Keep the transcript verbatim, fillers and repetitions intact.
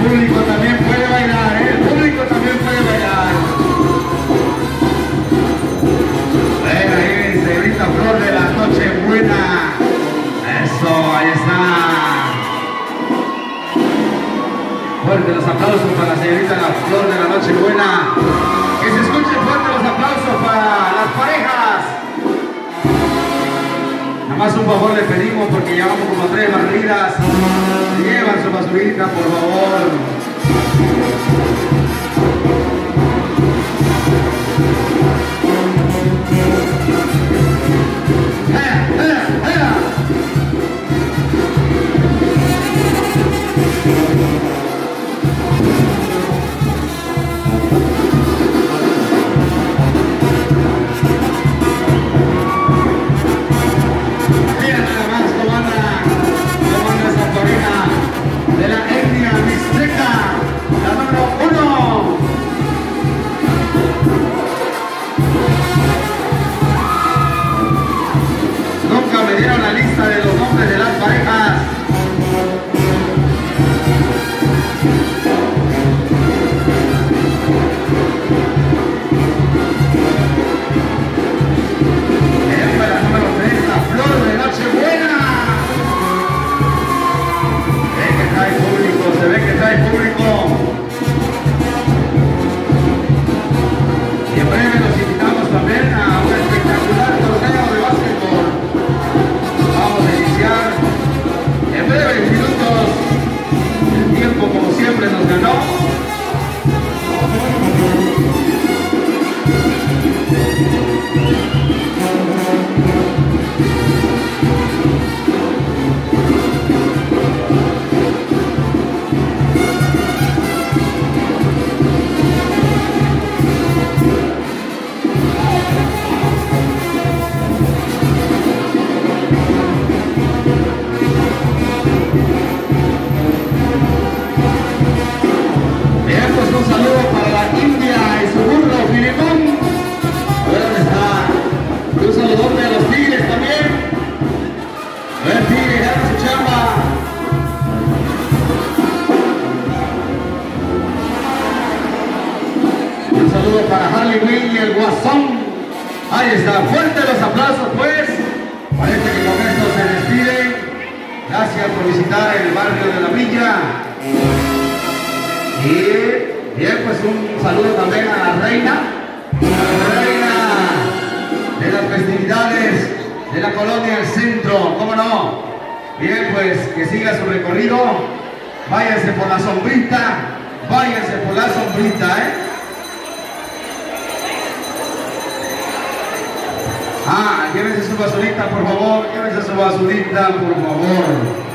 público también puede bailar, ¿eh? El público también puede bailar. Ven ahí, señorita Flor de la Nochebuena. Eso, ahí está. Fuerte los aplausos para la señorita Flor de la Nochebuena. Que se escuchen fuerte los aplausos para las parejas. Nada más un favor le pedimos porque llevamos como tres barridas. Llevan su basurita, por favor. ¡Ea, ea, ea! Mira nada más cómo anda, cómo anda esa pareja de la etnia mixteca, la número uno. Nunca me dieron la lista de los nombres de las parejas. Esta es la número tres, la Flor de Nochebuena. Se ve que trae público, se ve que trae público. Y en breve los invitamos también a un espectacular torneo de básquetbol. Vamos a iniciar en breves minutos. El tiempo, como siempre, nos ganó. Bien, pues un saludo para la India y su burro Filimón. A ver dónde está. Un saludote a los tigres también. A ver, tigres, hagan su chamba. Un saludo para Harley Will y el Guasón. Ahí está, fuerte los aplausos pues. Parece que con esto se despiden. Gracias por visitar el barrio de la Villa. Y bien, pues un saludo también a la reina, a la reina de las festividades de la colonia El Centro, ¿cómo no? Bien, pues que siga su recorrido, váyanse por la sombrita, váyanse por la sombrita, ¿eh? Ah, llévense su basurita, por favor, llévense su basurita, por favor.